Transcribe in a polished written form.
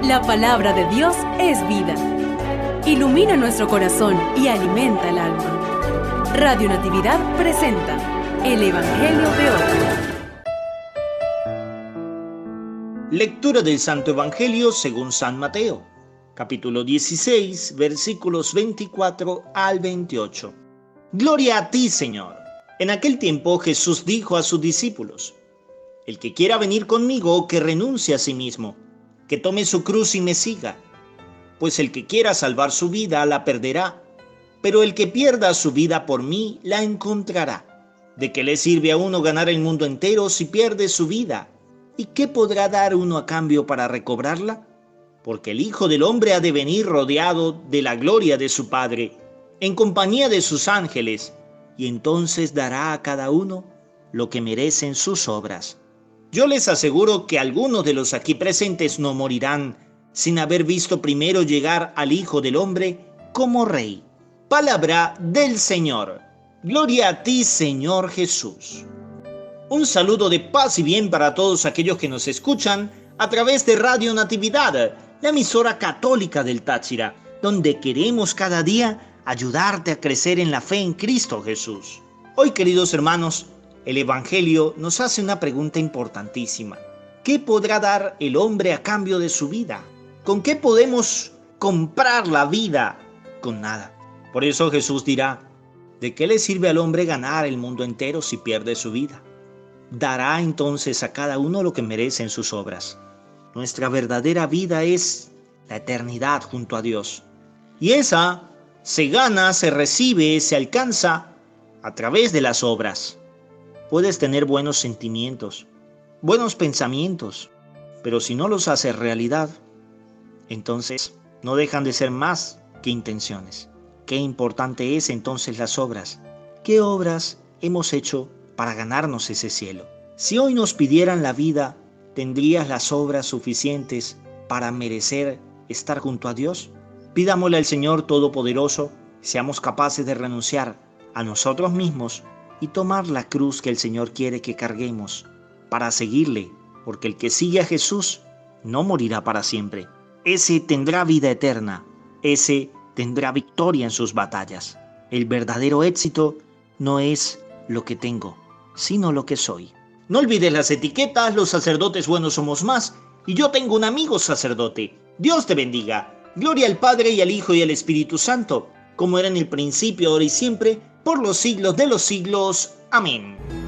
La palabra de Dios es vida. Ilumina nuestro corazón y alimenta el alma. Radio Natividad presenta el Evangelio de hoy. Lectura del Santo Evangelio según San Mateo, capítulo 16, versículos 24 al 28. Gloria a ti, Señor. En aquel tiempo Jesús dijo a sus discípulos: El que quiera venir conmigo, que renuncie a sí mismo, que tome su cruz y me siga. Pues el que quiera salvar su vida la perderá, pero el que pierda su vida por mí la encontrará. ¿De qué le sirve a uno ganar el mundo entero si pierde su vida? ¿Y qué podrá dar uno a cambio para recobrarla? Porque el Hijo del Hombre ha de venir rodeado de la gloria de su Padre, en compañía de sus ángeles, y entonces dará a cada uno lo que merecen sus obras. Yo les aseguro que algunos de los aquí presentes no morirán sin haber visto primero llegar al Hijo del Hombre como Rey. Palabra del Señor. Gloria a ti, Señor Jesús. Un saludo de paz y bien para todos aquellos que nos escuchan a través de Radio Natividad, la emisora católica del Táchira, donde queremos cada día ayudarte a crecer en la fe en Cristo Jesús. Hoy, queridos hermanos, el Evangelio nos hace una pregunta importantísima. ¿Qué podrá dar el hombre a cambio de su vida? ¿Con qué podemos comprar la vida? Con nada. Por eso Jesús dirá: ¿de qué le sirve al hombre ganar el mundo entero si pierde su vida? Dará entonces a cada uno lo que merece en sus obras. Nuestra verdadera vida es la eternidad junto a Dios. Y esa se gana, se recibe, se alcanza a través de las obras. Puedes tener buenos sentimientos, buenos pensamientos, pero si no los haces realidad, entonces no dejan de ser más que intenciones. Qué importante es entonces las obras. ¿Qué obras hemos hecho para ganarnos ese cielo? Si hoy nos pidieran la vida, ¿tendrías las obras suficientes para merecer estar junto a Dios? Pidámosle al Señor Todopoderoso, seamos capaces de renunciar a nosotros mismos y tomar la cruz que el Señor quiere que carguemos para seguirle, porque el que sigue a Jesús no morirá para siempre. Ese tendrá vida eterna, ese tendrá victoria en sus batallas. El verdadero éxito no es lo que tengo, sino lo que soy. No olvides las etiquetas, los sacerdotes buenos somos más, y yo tengo un amigo sacerdote. Dios te bendiga. Gloria al Padre y al Hijo y al Espíritu Santo, como era en el principio, ahora y siempre, por los siglos de los siglos. Amén.